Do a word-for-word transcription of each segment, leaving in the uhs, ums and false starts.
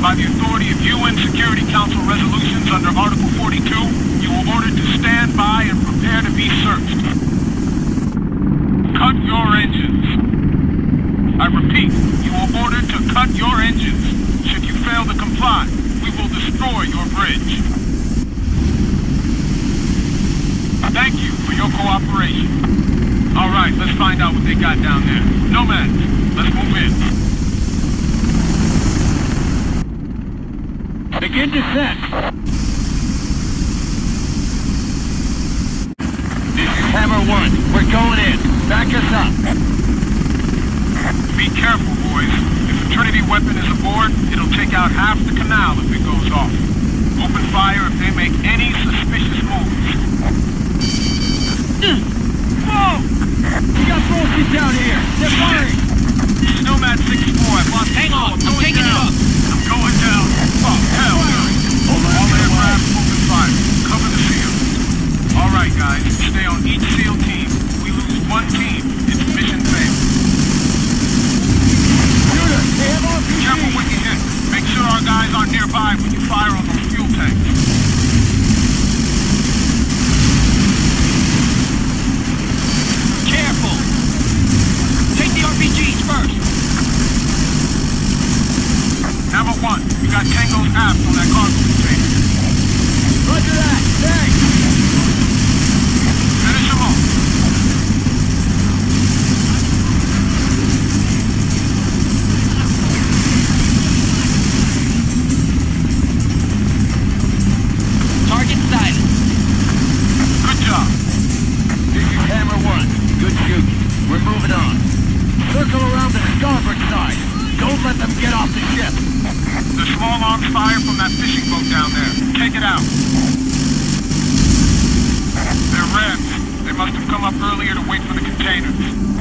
By the authority of U N Security Council resolutions under Article forty-two, you are ordered to stand by and prepare to be searched. Cut your engines. I repeat, you are ordered to cut your engines. Should you fail to comply, we will destroy your bridge. Thank you for your cooperation. All right, let's find out what they got down there. Nomads, let's move in. Begin descent. This is Hammer One. We're going in. Back us up. Be careful, boys. If a Trinity weapon is aboard, it'll take out half the canal if it goes off. Open fire if they make any suspicious moves. Whoa! We got forces down here. They're firing. Nomad sixty-four, I've lost... Hang on, I'm taking it up. I'm going down. Oh, hell no. All aircraft, open fire. Cover the field. All right, guys. Stay on each SEAL team. We lose one team. It's mission failed. Shooter, they have R P Gs. Careful when you hit. Make sure our guys aren't nearby when you fire on those fuel tanks. Careful. Take the R P Gs first. Number one, we got Tango's aft on that cargo container. Roger that. Thanks. Finish him off. Target silent. Good job. This is Hammer One. Good shooting. We're moving on. Circle around the starboard side. Don't let them get off the ship. There's small arms fire from that fishing boat down there. Take it out. They're Rebs. They must have come up earlier to wait for the containers.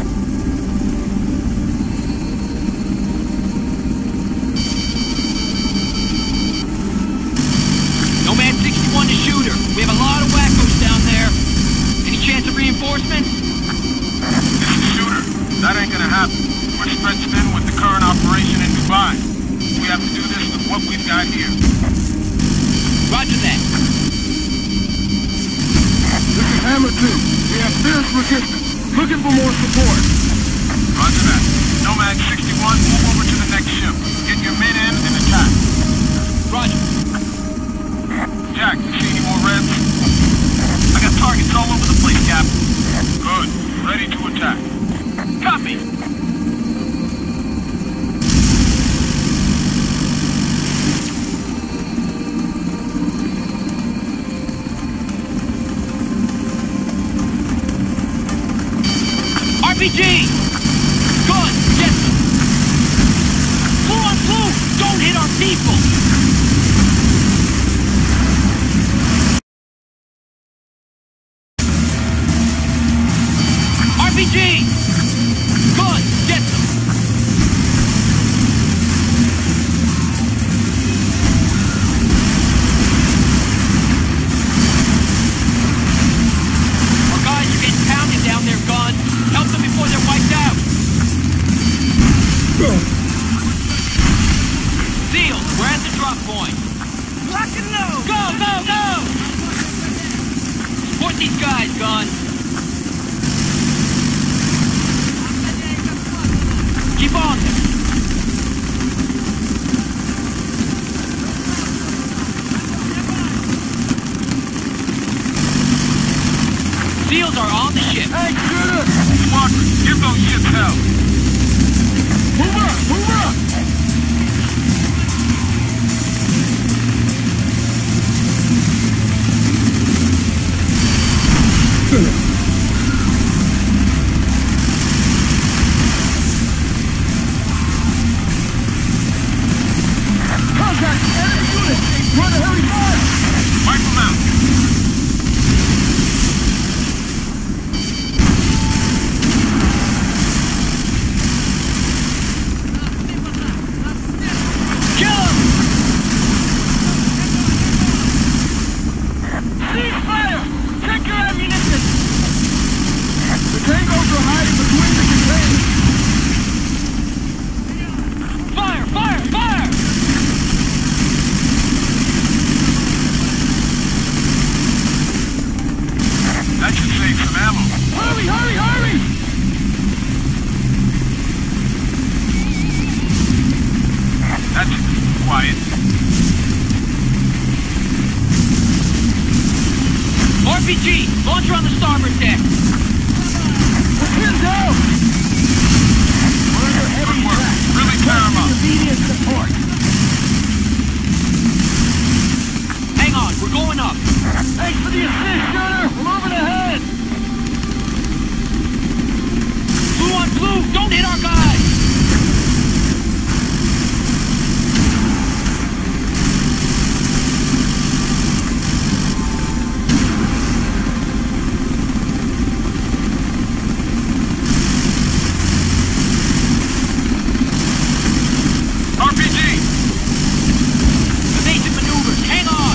Nomad sixty-one to shooter. We have a lot of wackos down there. Any chance of reinforcements? This is Shooter. That ain't gonna happen. We're stretched thin with the current operation in Dubai. We have to do this with what we've got here. Roger that. This is Hammer Two. We have fierce resistance. Looking for more support. Roger that. Nomad sixty-one, move over to the next ship. Get your men in and attack. Roger. Jack, you see any more Rebs? I got targets all over the place, Cap. Good. Ready to attack. Copy. R P G! Good! Get them! Blue on blue! Don't hit our people! R P G! Good! Get them! Our guys are getting pounded down there, Gun. Help them before they're wiped out. Seals, we're at the drop point. Lock and load! Go, go, go! Support these guys, Gun. Keep on them. Seals are on the ship. Hey, Shooter! Squadron, give those ships hell. Move up! Move up! Contact! Enemy unit! Run a heavy fire! Wipe them out. Launcher on the starboard deck. Pins out! We're under heavy Good work. attack. Really tear 'em up. Immediate support. Hang on, we're going up. Thanks for the assist, Shooter. We're moving ahead. Blue on blue, don't hit our guys! R P G! Evasive maneuvers, hang on!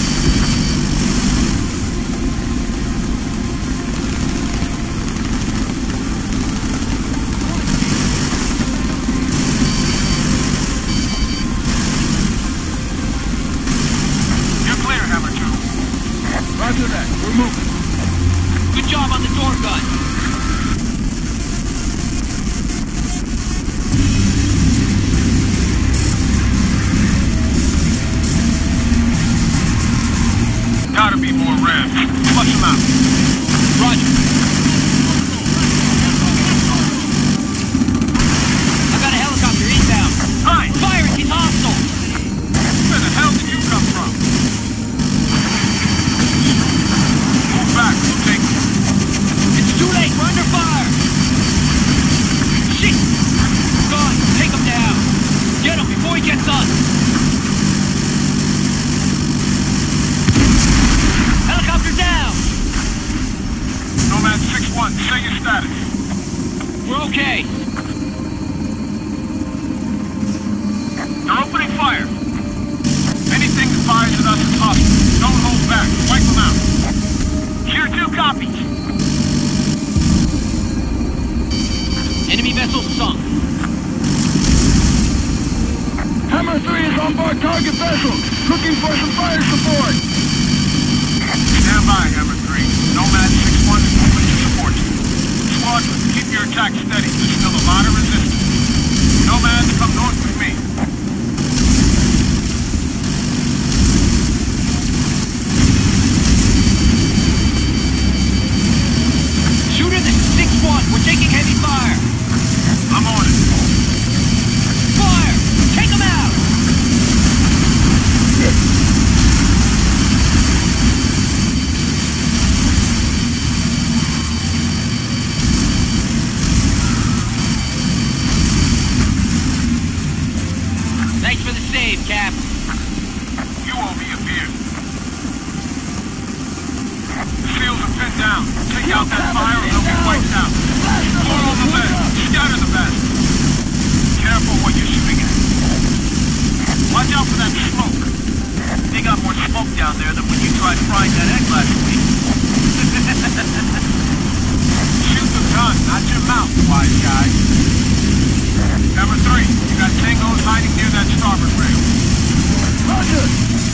You're clear, Hammer two. Roger that. We're moving. Good job on the door gun. Gotta be more revs. Flush them out. Roger. I got a helicopter inbound. Hi! Fire, he's hostile! Where the hell did you come from? Move back, we'll take it. It's too late, we're under fire! Shit! Go on, take him down! Get him before he gets us! Helicopter down! Nomad six one, say your status. We're okay. They're opening fire. Anything that fires at us is hostile. Don't hold back. Wipe them out. Tier two copies. Enemy vessel sunk. Hammer three is on board target vessel. Looking for some fire support. Stand by, Hammer three. Nomad six one is moving to support you. Squadron, keep your attack steady. There's still a lot of resistance. Nomads, come north with me. Shooter, this is six one. We're taking heavy fire. I'm on it. Fire! Take them out! Thanks for the save, Cap. You owe me a beer. The seals are pinned down. Take out that fire or they'll get wiped out. Pour on the lead. Scatter the best. Careful what you're shooting at. Watch out for that smoke. They got more smoke down there than when you tried frying that egg last week. Shoot the gun, not your mouth, wise guy. Number three, you got Tangos hiding near that starboard rail. Roger.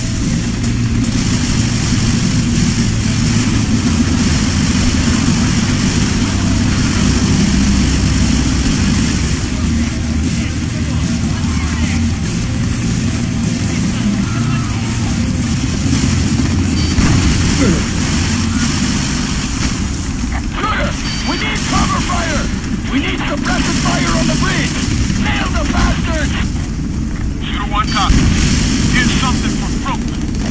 Shooter, we need cover fire. We need suppressive fire on the bridge. Nail the bastards. Shooter one copy. Here's something for Fruit.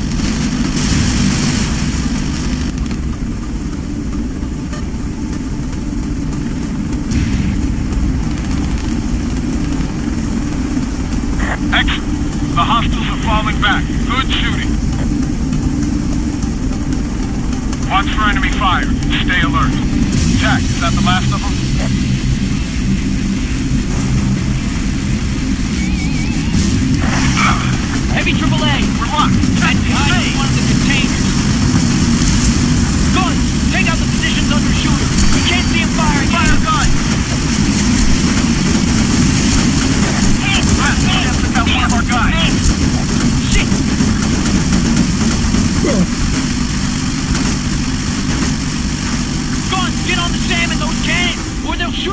Excellent. The hostiles are falling back. Good shooting. Watch for enemy fire. Stay alert. Jack, is that the last of them? Heavy triple A. We're locked. And behind one of the containers. Guns! Take out the positions under shooter. We can't see him firing. Fire gun! Left, Jeff took out one of our guys. Shit! Guns! Get on the salmon, those cannons! Or they'll shoot!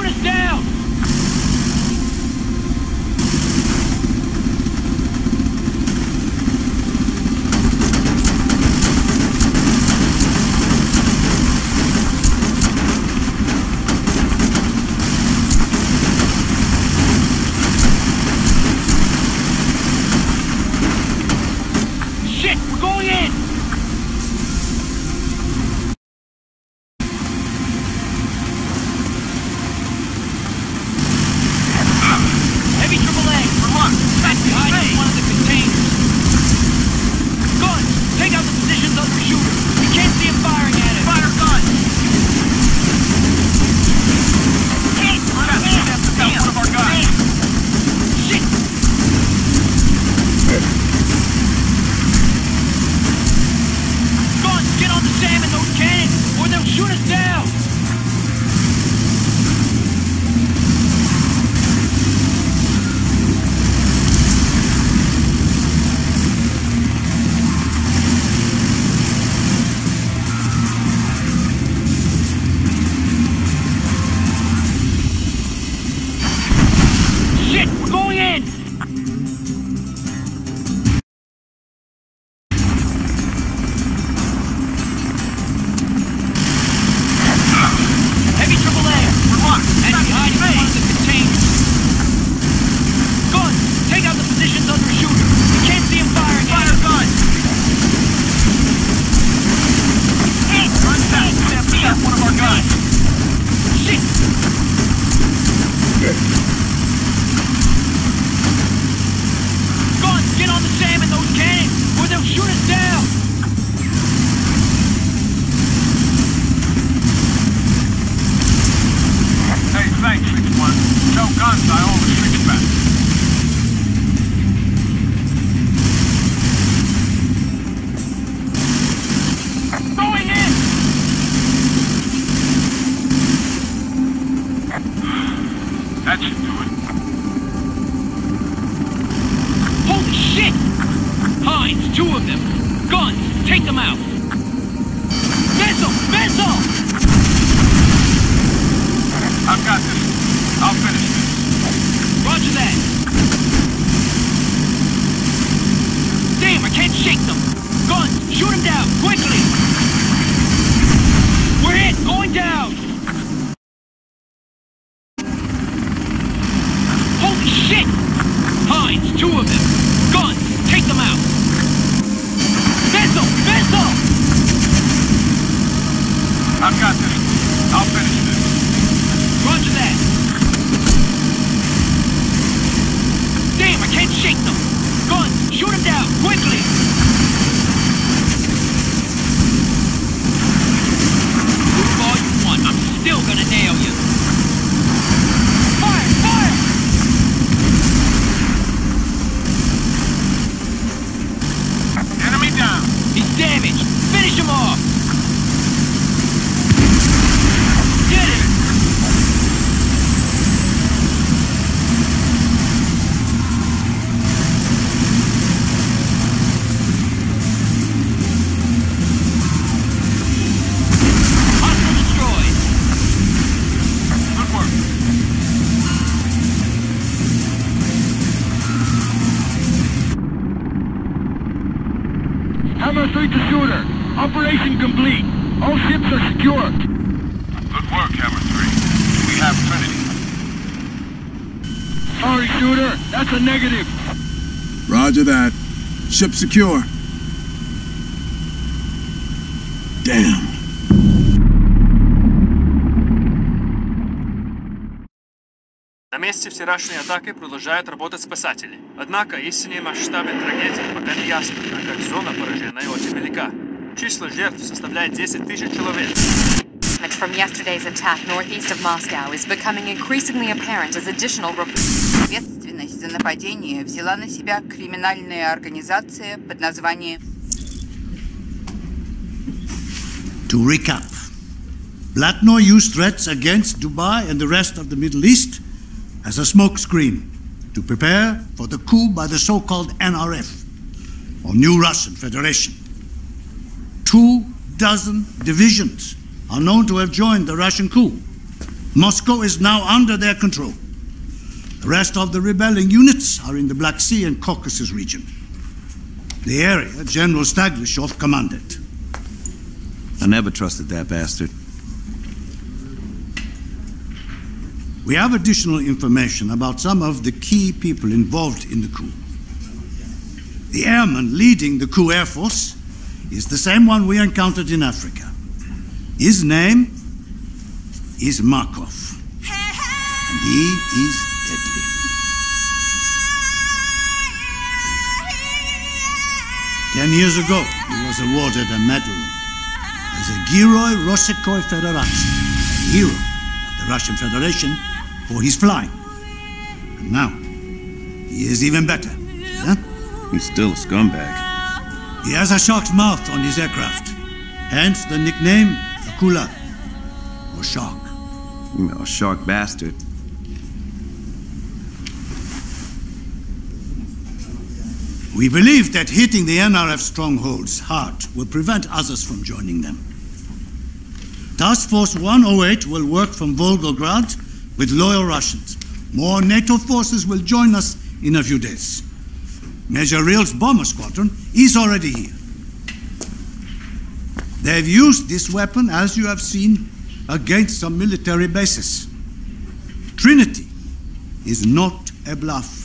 should do it. Holy shit! Hines, two of them. Guns, take them out. Missile! Missile! I've got this. I'll finish this. Roger that. Damn, I can't shake them. Guns, shoot them down, quickly. We're hit, going down. Holy shit! Hines, two of them. Guns, take them out. Missile! Missile! I've got this. I'll finish this. Roger that. Damn, I can't shake them. Guns, shoot them down, quickly. Move all you want, I'm still gonna nail you. Fire! Fire! Enemy down. He's damaged. Finish him off. Get it! Hostile destroyed. Good work. Hammer three to shooter. Operation complete. All ships are secure. Good work, Hammer three. We have Trinity. Sorry, shooter. That's a negative. Roger that. Ship secure. Damn. На месте вчерашней атаки продолжают работать спасатели. Однако истинные масштабы трагедии пока не ясны, так как зона поражения очень велика. Число жертв составляет десять тысяч человек. Damage from yesterday's attack northeast of Moscow is becoming increasingly apparent as additional reports. Ответственность за нападение взяла на себя криминальная организация под названием... To recap, Blatno used threats against Dubai and the rest of the Middle East as a smokescreen to prepare for the coup by the so-called N R F, or New Russian Federation. Two dozen divisions are known to have joined the Russian coup. Moscow is now under their control. The rest of the rebelling units are in the Black Sea and Caucasus region. The area General Staglishov commanded. I never trusted that bastard. We have additional information about some of the key people involved in the coup. The airman leading the coup air force is the same one we encountered in Africa. His name is Markov, and he is deadly. Ten years ago, he was awarded a medal as a Gheroi Rossikoy Federatsky, a hero of the Russian Federation, for his flying. And now, he is even better. Huh? He's still a scumbag. He has a shark's mouth on his aircraft, hence the nickname Akula, or shark. You know, a shark bastard. We believe that hitting the N R F strongholds hard will prevent others from joining them. Task Force one oh eight will work from Volgograd with loyal Russians. More NATO forces will join us in a few days. Major Reel's bomber squadron is already here. They've used this weapon, as you have seen, against some military bases. Trinity is not a bluff.